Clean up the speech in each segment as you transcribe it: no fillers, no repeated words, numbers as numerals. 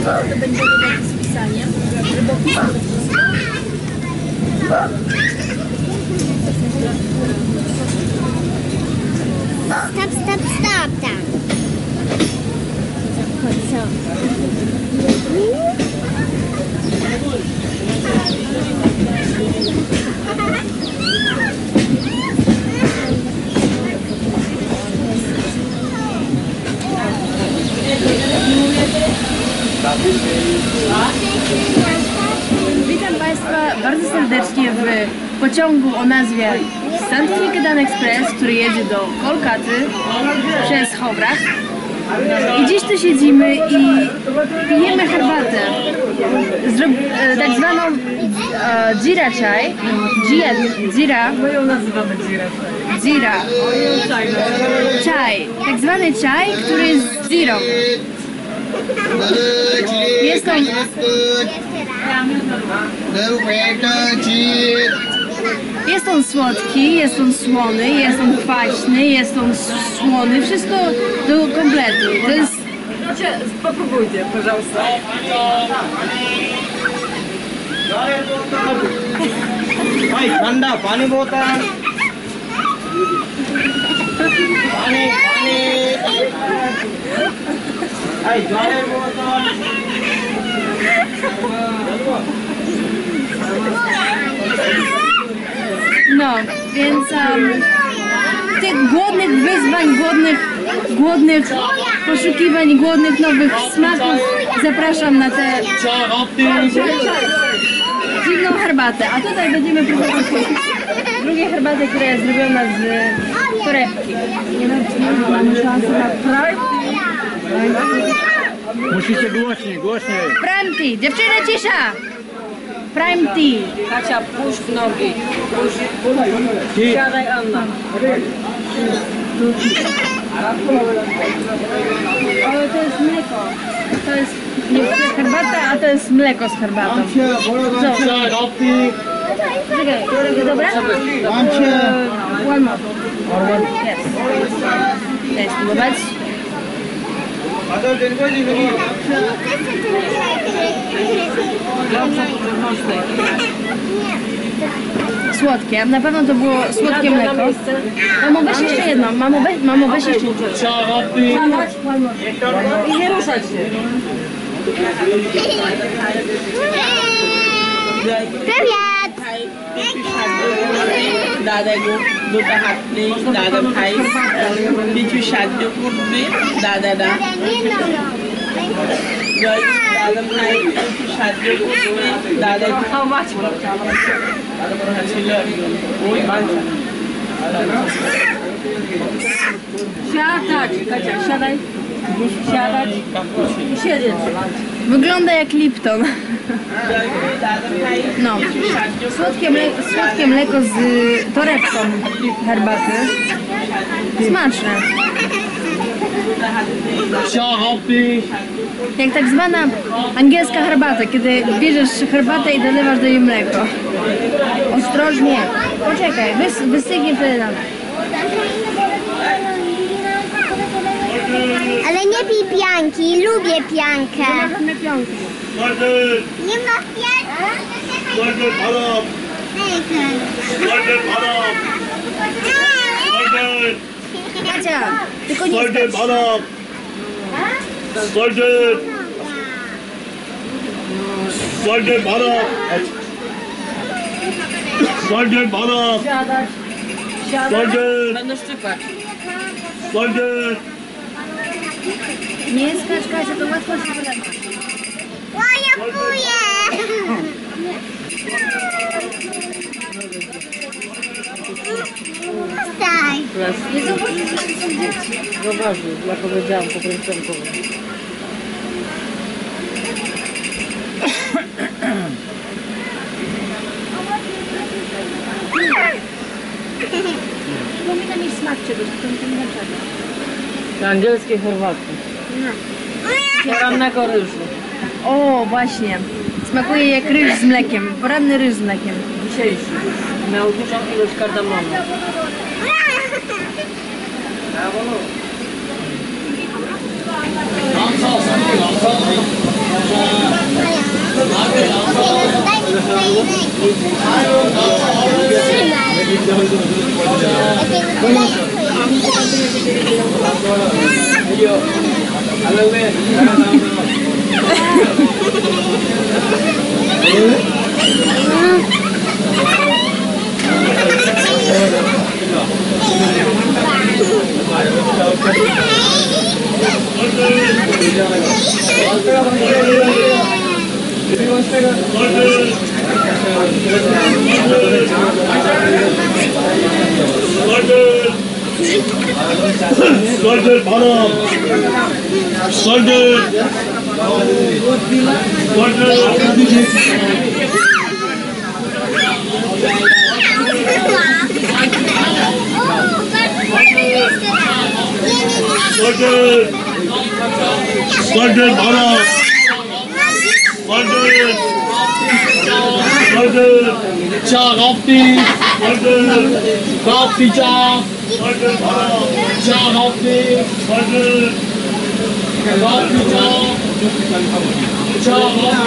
to będzie taki z pisaniem, żeby opisać to wszystko. Stop tam. Witam Państwa bardzo serdecznie w pociągu o nazwie Saint-Nicolas Express, który jedzie do Kolkaty przez Howrah. I dziś tu siedzimy i pijemy herbatę, tak zwaną Jeera Chai. Jeera. My ją nazywamy Jeera. Chai. Tak zwany chai, który jest z dzirą. Jest on słodki, jest on słony, jest on kwaśny, jest on słony, wszystko do kompletu. To jest... Popróbujcie, proszę. भाई ठंडा पानी बोतल पानी पानी भाई जलेर बोतल No, więc tych głodnych wyzwań, głodnych poszukiwań, głodnych nowych smaków zapraszam na tę dziwną herbatę. A tutaj będziemy próbować drugiej herbaty, która jest zrobiona z torebki. Nie wiem, czy mamy szansę na Prime. Musicie głośniej, głośniej. Prime Tea. Dziewczyny, cisza! Prime Tea. Kasia, puść w nogi. Siadaj, Anna. Ale to jest mleko. To jest nie herbata, a to jest mleko z herbatą. Czekaj, dobra? One more. Yes. Daj spróbować. Słodkie, na pewno to było słodkie mleko. Mamo, weź jeszcze jedno, mamo, weź jeszcze jedno. I nie ruszać się. Привет! दादा को দুটা হাত নেই দাদা ভাই কিছু সাহায্য করবে দাদা না দাদা ভাই কিছু সাহায্য করবে দাদা ছিল ওই Siadać, Kasia, siadaj. Siadać i siedzieć. Wygląda jak Lipton. No, słodkie mleko z torebką herbaty. Smaczne. Jak tak zwana angielska herbata, kiedy bierzesz herbatę i dolewasz do niej mleko. Ostrożnie. Poczekaj, wystygnie wtedy damy. Ale nie pij pianki, lubię piankę. Nie ma żadnej pionki. Nie ma pianki? Kacia, tylko nie skacz. Siadać. Siadać. Będę szczypać. Nie skacz, Kasia, to łatwo się wylewa. O, ja pluję! Staj! Nie zauważysz, że to są dzieci. Zauważył, ja powiedziałam, po prostu powiem. Powinna mieć smak czegoś, tylko nie wiem dlaczego. Angielskie herbatki. Porannego ryżu. O, właśnie. Smakuje jak ryż z mlekiem. Poranny ryż z mlekiem. Dzisiejszy. Miał dużą ilość kardamonu. Soldier Bharam. Soldier. Soldier Bharam. Soldier. Cha Gopti. Gopti Cha. Cha Gopti. Gopti Cha. Cha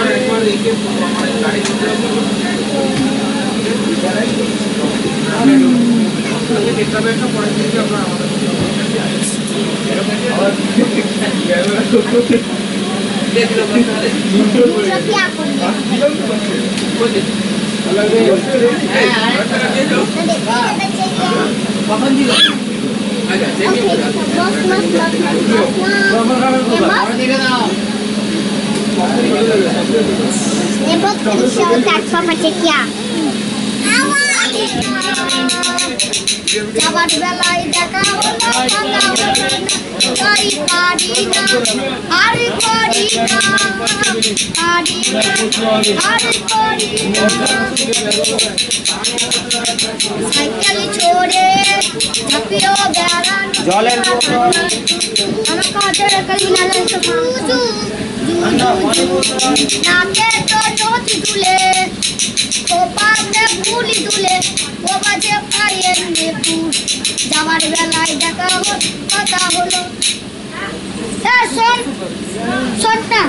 যাবার বেলায় দেখা হলো কথা হলো না তাই পারি না আর করি না পারি না আর করি না সাইকেল ছোড়ে ঝাঁপিও বেড়ান জলের বোতল আমার কাঁচের কালি নালে সমাজু নাকে তো নথি তুলে কোপাতে ফুলি তুলে ও বাজে পায়ের নেপুর যাওয়ার বেলায় দেখা হলো কথা হলো শোন শোনটা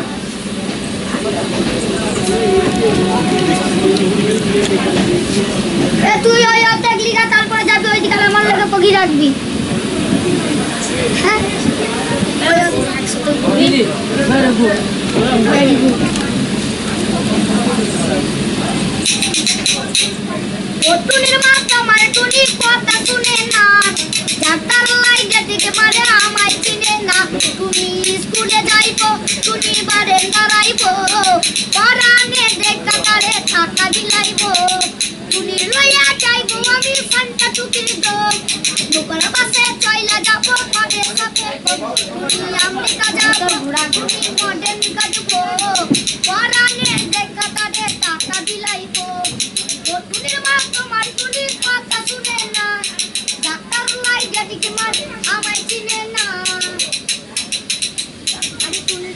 তুই ওই অর্ধেক লিখা তারপরে যাবি ওই দিকে আমার লেগে পকি রাখবি হ্যাঁ ভেরি গুড ও টুনির মাথা মারে টুনির কথা শুনে না ডাক্তার লাইগে থেকে মারে আমায় চিনে না টুনি স্কুলে যাইবো টুনি বারে দাঁড়াইবো পরানে দেখা তারে টাকা দিলাইবো টুনি লইয়া যাইবো আমি ফান্টা টুকির দোকান পাশে চইলা যাবো পরে সাথে টুনি আমেরিকা যাবো ঘোড়া টুনি মডেল কাজবো পরানে দেখা তারে টাকা দিলাইবো টুনির মা তোমার টুনির কথা শুনে না ডাক্তার লাইগে দিকে মার আমায় চিনে না আরে টুনির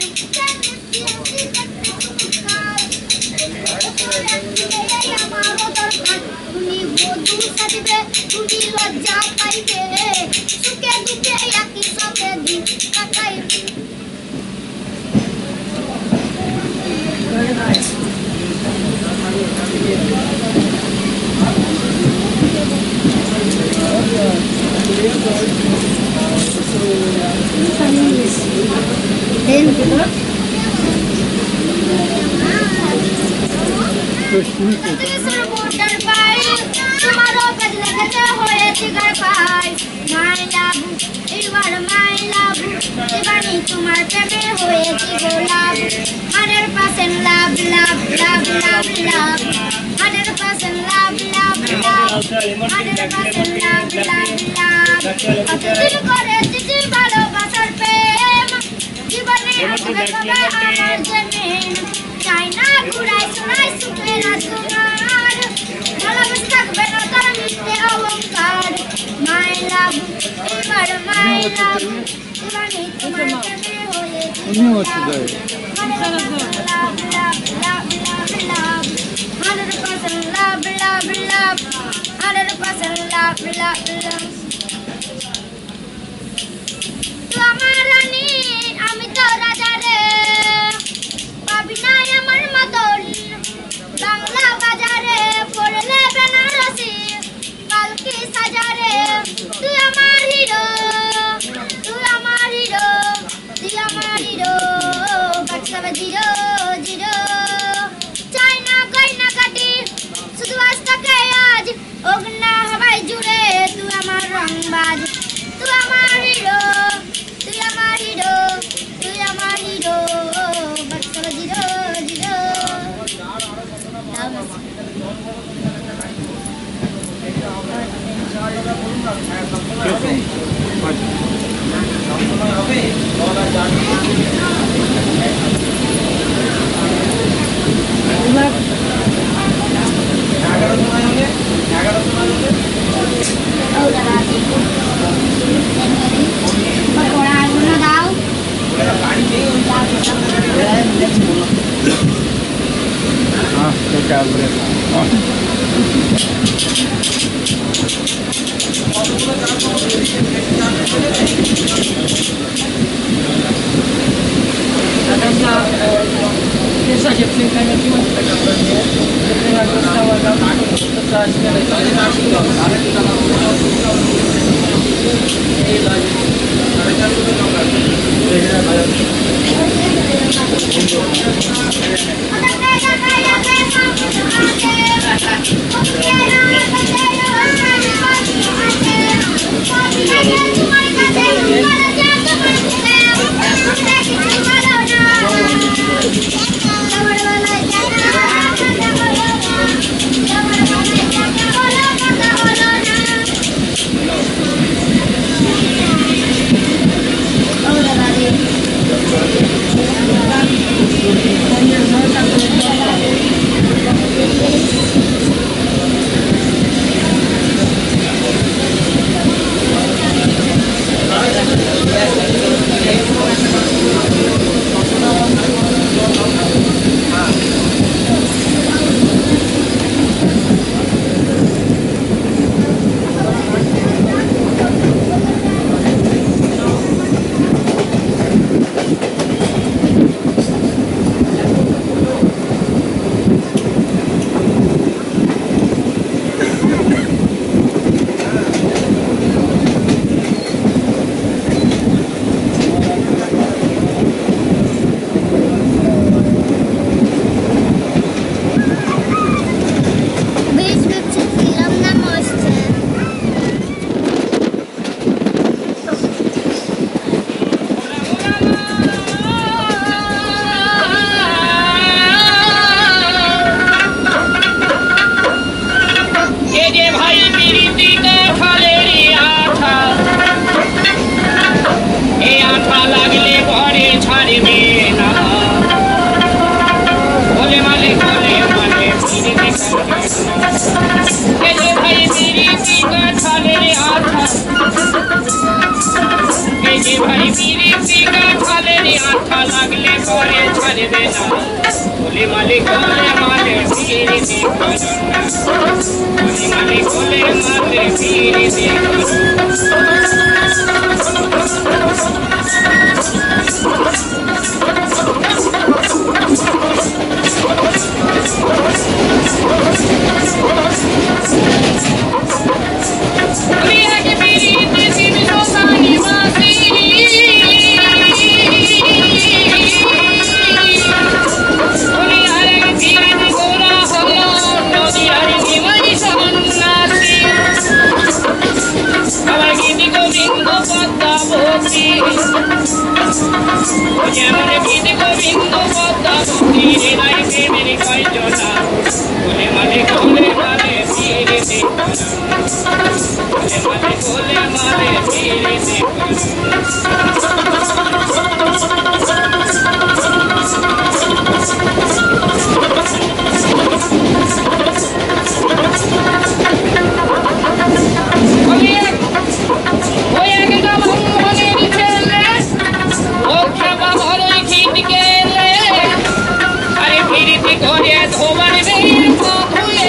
আমারও দরকার টুনি বধু সাজবে টুনি লজ্জা পাইবে সুখে দুঃখে একই সাথে দিন কাটাইবে তোমার প্রেমে হয়েছি গোলাপ 100% লাভ লাভ লাভ লাভ লাভ 100% লাভ লাভ লাভ 100% লাভ লাভ লাভ অতদিন করে দিদি ভালোবাসার প্রেম জীবনে আসবে কবে আমার জন্মেন চাই না ঘুরাই শোনাই সুখে না তোমার ভালোবাসা থাকবে না তার মিথ্যে অহংকার মাই লাভ এবার মাই লাভ জীবনে তোমার প্রেমে হয়েছি love, love, love, love, love, 100% love, love, love, 100% love, love, love. তোমার রানী আমি তো রাজা রে পাবি না আমার মতন বাংলা বাজারে পড়লে বেনারসি কালকে হিরো বাক্সাবা জিরো জিরো চাই না কই না কাটি শুধু আজ তাকে আজ অগ্না হবাই জুড়ে তুই আমার রংবাজ তুই আমার হিরো তুই আমার হিরো তুই আমার হিরো বাক্সাবা zero zero Pierwsza dziewczynka nie piła się taka pewnie. Jak dostała tam, to trzeba śmieleć.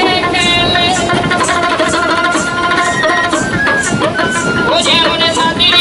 যেমন সাথী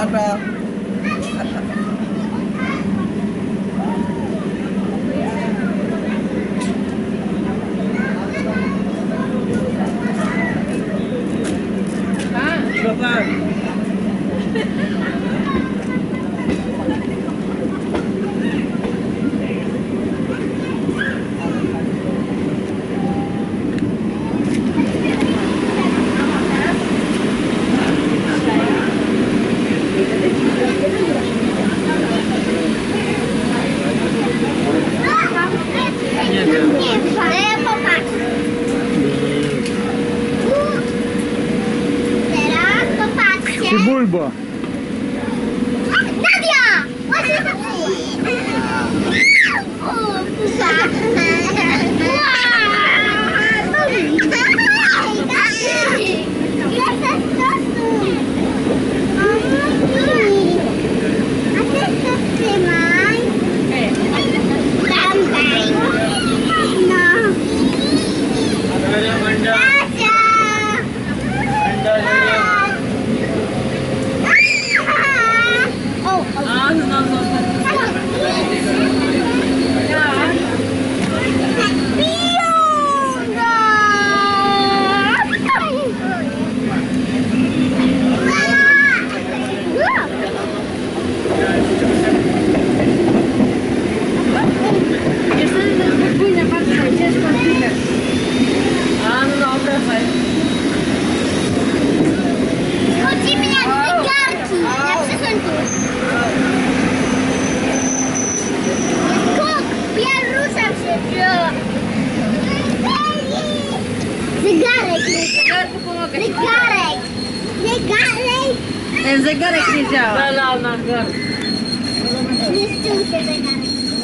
Apa? Bapak. Бульба. Nadia! What's it? Oh, Ten zegarek nie działa. Dala na górę. Niszczył się zegarek.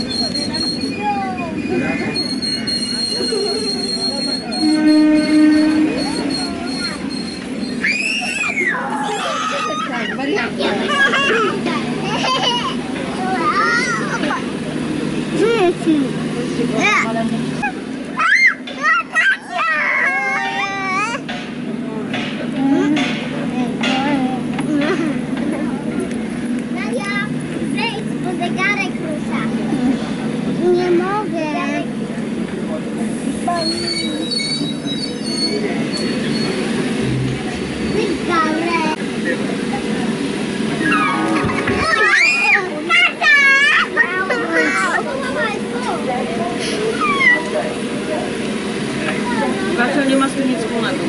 Nadia, zejdź, bo zegarek rusza. Nie mogę. Zegarek. Kasia nie ma z tym nic wspólnego.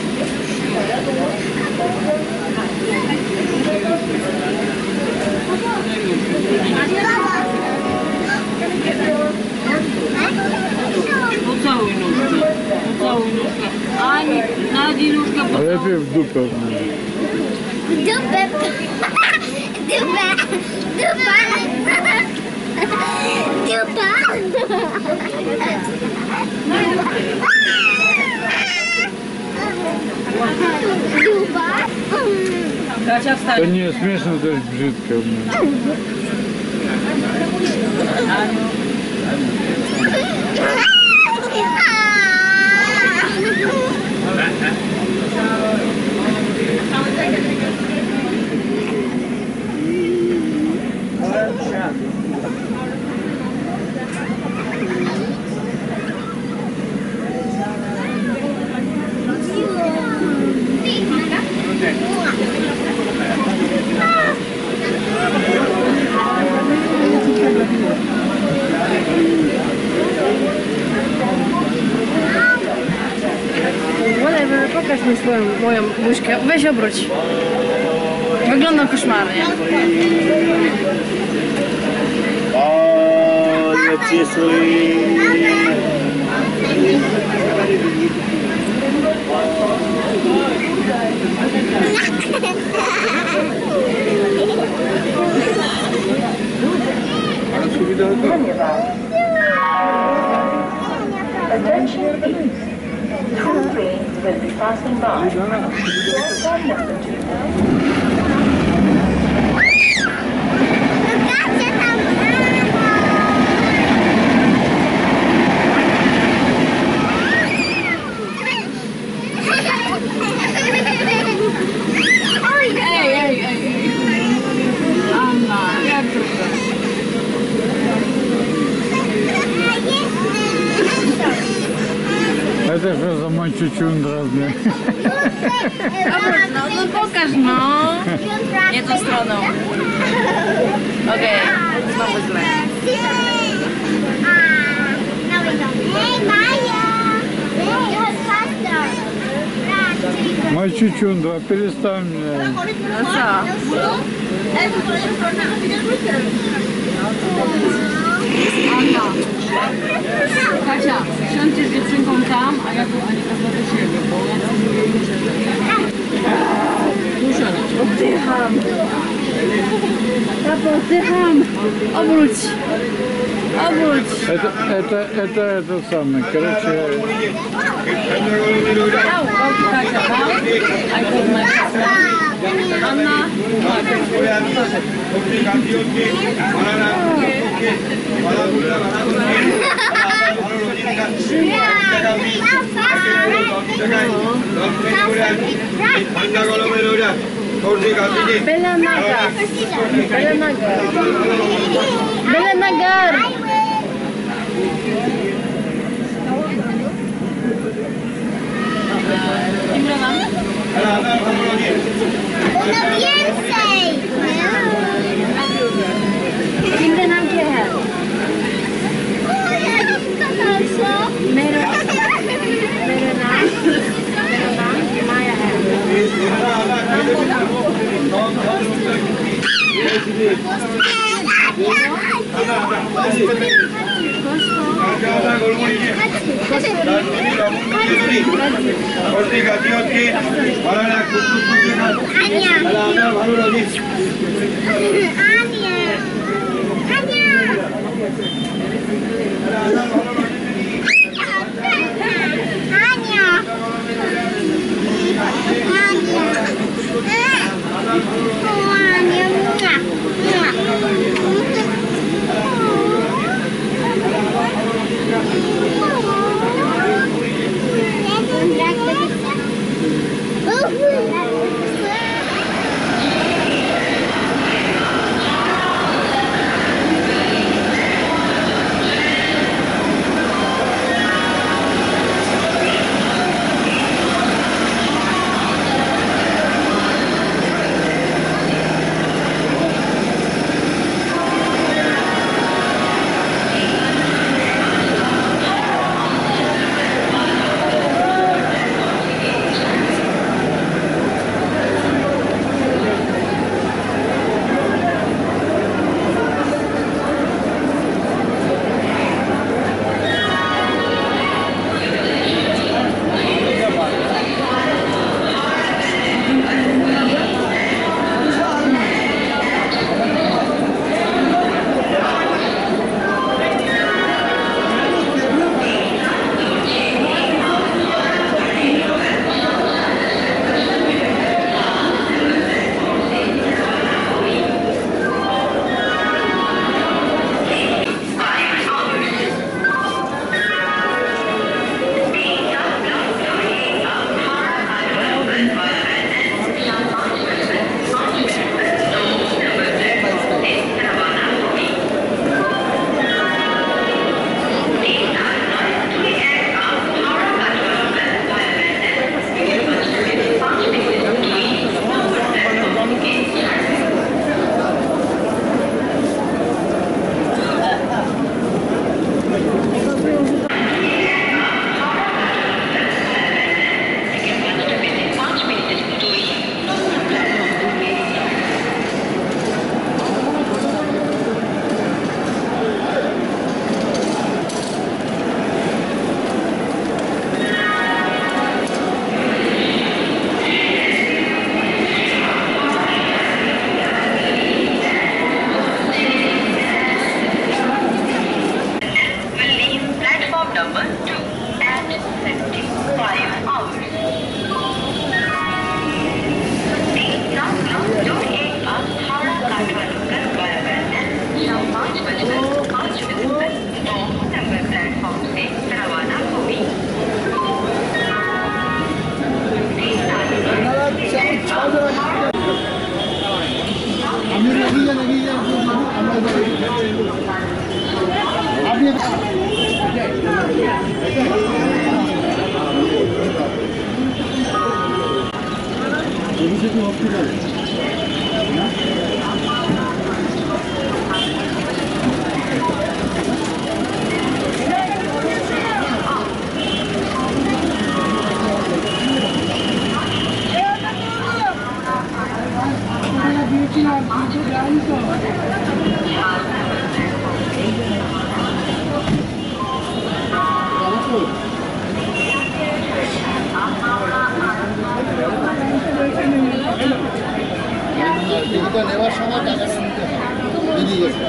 Pocałuj nóżkę. Pocałuj nóżkę. Ani, Nadii nóżkę A pocałuj. lepiej w dupę. Dupę. Dupa. Dupa. Kasia To wstań. nie jest śmieszne, to jest brzydkie. Whatever, pokaż mi moją buźkę. Weź obróć. Wygląda koszmarnie. O, lepcie Attention please. Two trains will be passing by. Platform number 2. Что за мальчучун разный? No pokaż, no. Nie tą stroną. Okej, znowu źle. Мальчучундра, перестань меня. No co? Kasia, siądźcie z dziewczynką tam, a ja tu Anika do siebie, bo ja tam nie muszę. Oddycham. Tato, oddycham. Obróć. Obróć. Это самое, короче. Kasia, I put my Anna. Bella Nagar. Bella Nagar. Bella Nagar. Una więcej! Kimde nam क्या है? मेरा नाम माया है. নেওয়ার সময় টাকা শুনতে হবে বেরিয়ে গেছে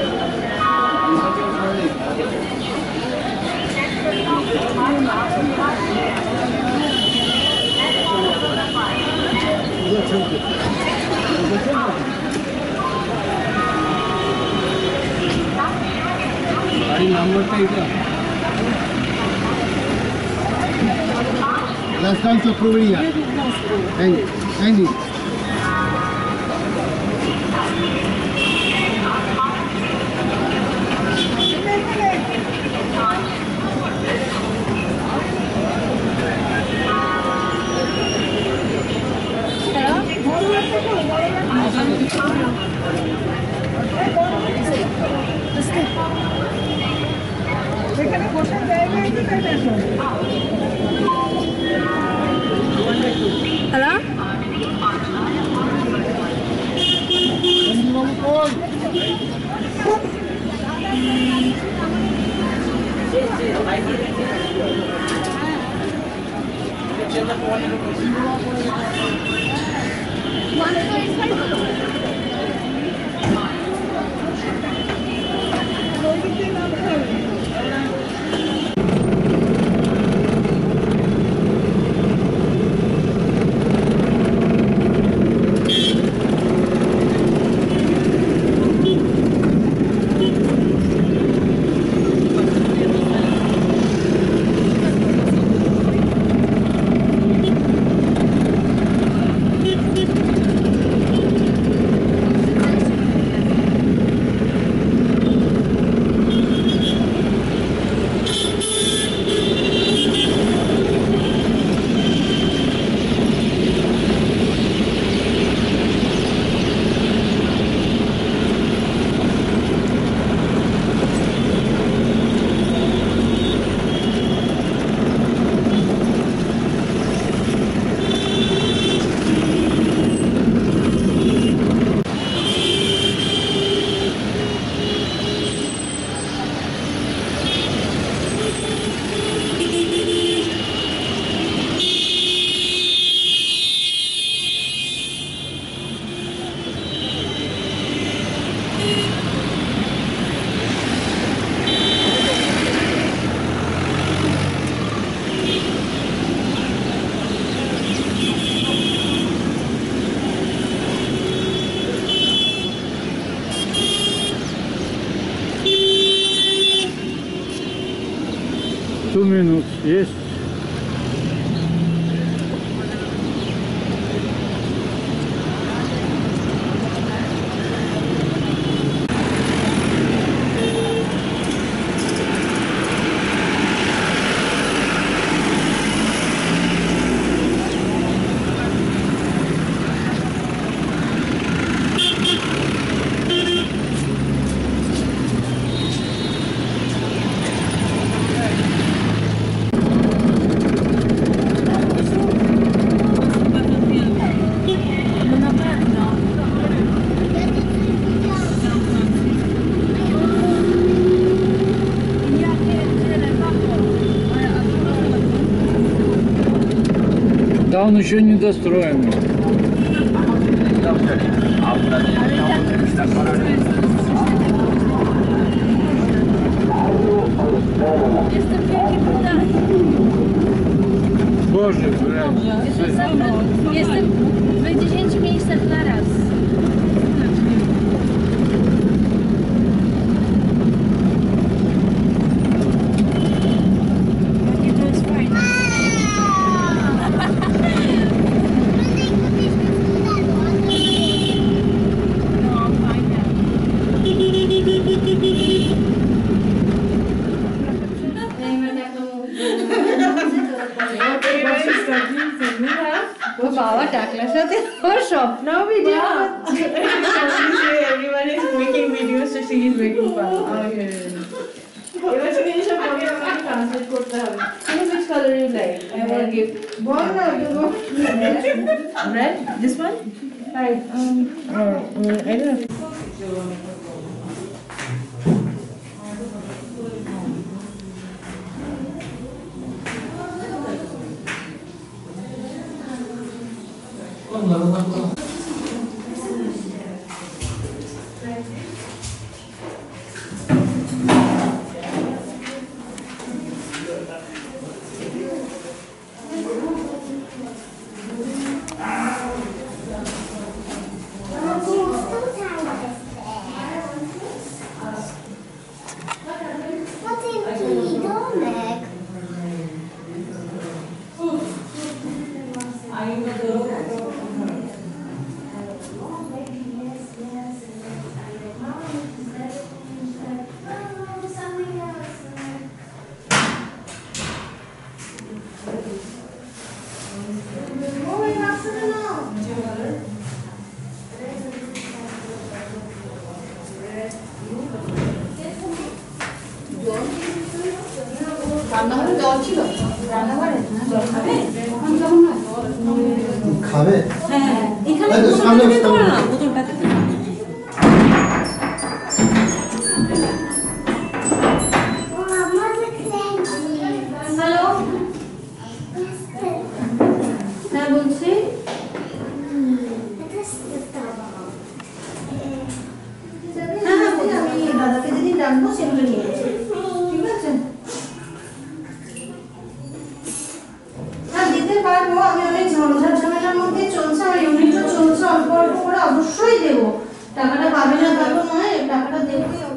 গাড়ির নাম্বারটা এটা Rajasthan Chakraborty thank you Hello? Минут есть. Да, он еще не достроен. Боже, блядь. Jestem w 10 miejscach na raz. Jakie to jest fajne. No, fajne. ও বাবা টাকলার সাথে ওর স্বপ্নও video Everyone is making videos, so she is making fun. এবার তুমি এসব বলে আমাকে ট্রান্সলেট করতে হবে। তুমি which color you like? I will give. বল না Red? This one? Right I don't know. খাবে হ্যাঁ এখানে এই তো সামনে দিতে পারো না বোতলটাতে হ্যালো হ্যাঁ বলছি হ্যাঁ হ্যাঁ বলি আমি দাদাকে যেদিন ডাকবো সেগুলো নিয়ে আসি ঠিক আছে হ্যাঁ দিতে পারবো আমি অনেক ঝঞ্ঝাট ঝামেলার মধ্যে চলছে আমার ইউনিটও চলছে অল্প অল্প করে অবশ্যই দেবো টাকাটা পাবে না তা তো নয় টাকাটা দেবো